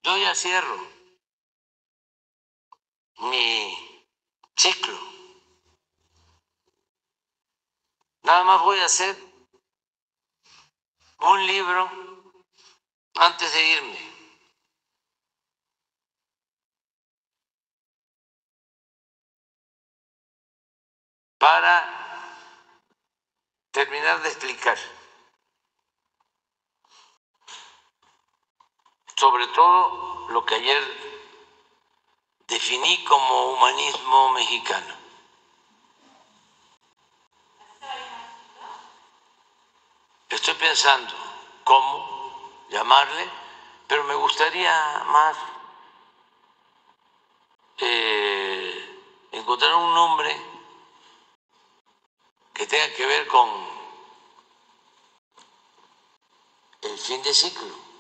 Yo ya cierro mi ciclo. Nada más voy a hacer un libro antes de irme. Para terminar de explicar sobre todo lo que ayer definí como humanismo mexicano. Estoy pensando cómo llamarle, pero me gustaría más encontrar un nombre que tenga que ver con el fin de ciclo.